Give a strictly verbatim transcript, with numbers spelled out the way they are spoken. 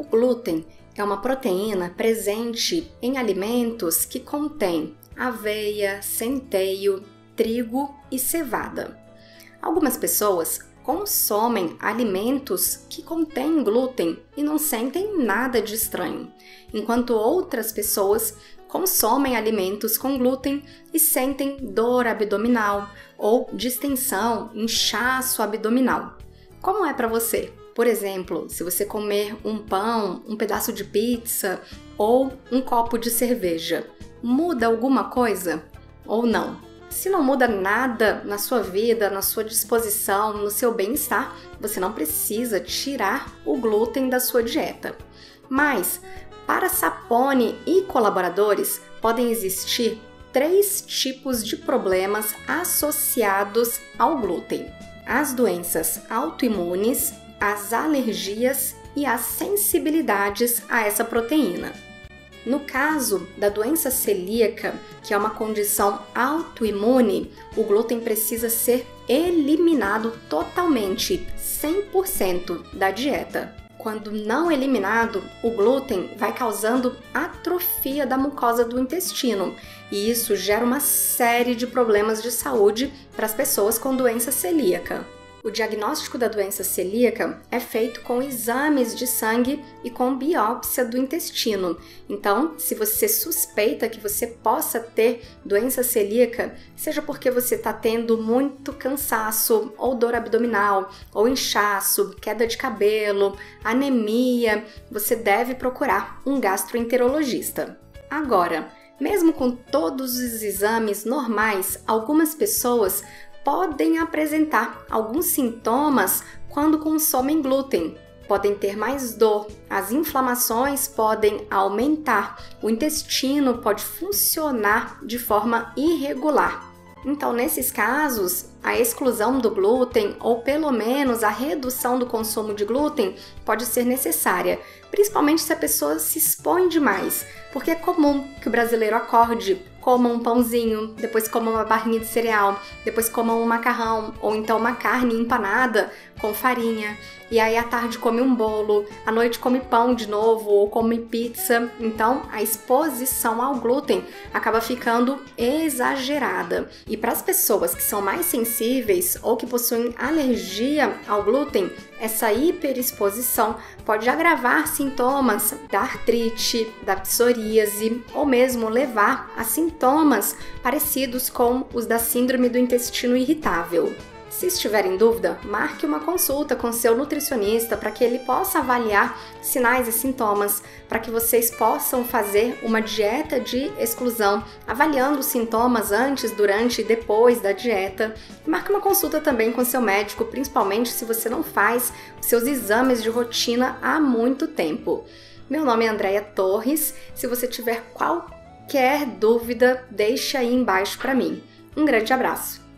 glúten é uma proteína presente em alimentos que contêm aveia, centeio, trigo e cevada. Algumas pessoas consomem alimentos que contêm glúten e não sentem nada de estranho, enquanto outras pessoas consomem alimentos com glúten e sentem dor abdominal ou distensão, inchaço abdominal. Como é para você? Por exemplo, se você comer um pão, um pedaço de pizza ou um copo de cerveja, muda alguma coisa ou não? Se não muda nada na sua vida, na sua disposição, no seu bem-estar, você não precisa tirar o glúten da sua dieta. Mas, para Sapone e colaboradores, podem existir três tipos de problemas associados ao glúten: as doenças autoimunes, as alergias e as sensibilidades a essa proteína. No caso da doença celíaca, que é uma condição autoimune, o glúten precisa ser eliminado totalmente, cem por cento da dieta. Quando não eliminado, o glúten vai causando atrofia da mucosa do intestino, e isso gera uma série de problemas de saúde para as pessoas com doença celíaca. O diagnóstico da doença celíaca é feito com exames de sangue e com biópsia do intestino. Então, se você suspeita que você possa ter doença celíaca, seja porque você está tendo muito cansaço, ou dor abdominal, ou inchaço, queda de cabelo, anemia, você deve procurar um gastroenterologista. Agora, mesmo com todos os exames normais, algumas pessoas podem apresentar alguns sintomas quando consomem glúten. Podem ter mais dor, as inflamações podem aumentar, o intestino pode funcionar de forma irregular. Então, nesses casos, a exclusão do glúten ou pelo menos a redução do consumo de glúten pode ser necessária, principalmente se a pessoa se expõe demais, porque é comum que o brasileiro acorde, coma um pãozinho, depois coma uma barrinha de cereal, depois coma um macarrão ou então uma carne empanada com farinha, e aí à tarde come um bolo, à noite come pão de novo ou come pizza. Então a exposição ao glúten acaba ficando exagerada. E para as pessoas que são mais sensíveis ou que possuem alergia ao glúten, essa hiperexposição pode agravar sintomas da artrite, da psoríase ou mesmo levar a sintomas parecidos com os da síndrome do intestino irritável. Se estiver em dúvida, marque uma consulta com seu nutricionista para que ele possa avaliar sinais e sintomas, para que vocês possam fazer uma dieta de exclusão, avaliando os sintomas antes, durante e depois da dieta. Marque uma consulta também com seu médico, principalmente se você não faz os seus exames de rotina há muito tempo. Meu nome é Andréia Torres. Se você tiver qualquer dúvida, deixe aí embaixo para mim. Um grande abraço!